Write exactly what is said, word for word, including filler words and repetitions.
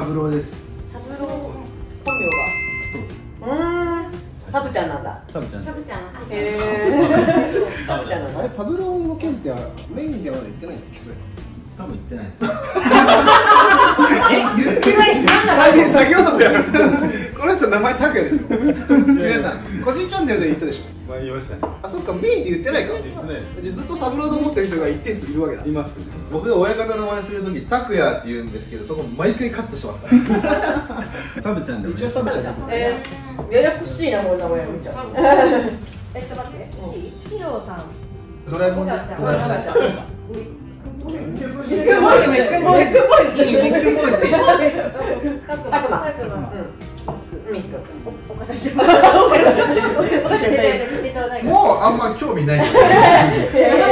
ブローです。 サブロー本名が。うーん。サブちゃんなんだ。 サブちゃん。 サブちゃん。 へえ。サブちゃんなんだ。 あれサブローの件ってメインでは言ってないんだっけそれ。 多分言ってないです。 え、言ってない。 最近作業とかやる。この人名前拓也ですよ。皆さん個人チャンネルで言ったでしょ。 まあ言いましたね。 あ、そっかメインで言ってないか。 言ってないです。 ずっとサブローと思ってる人が一定数いるわけだ。 いますね。 僕が親方の真似するとき、拓也って言うんですけど、そこ毎回カットしてますから。 サブちゃんでもいい。 一応サブちゃんだ。 えー、ややこしいな、この名前見ちゃう。 えっと待って、ヒロさん。 ドラえもんです。 ビッグボイス、ビッグボイス、ビッグボイス、ビッグボイス。たくま、たくま、うん、ミスク。おかちゃん。おかちゃん。 もうあんま興味ない。 やば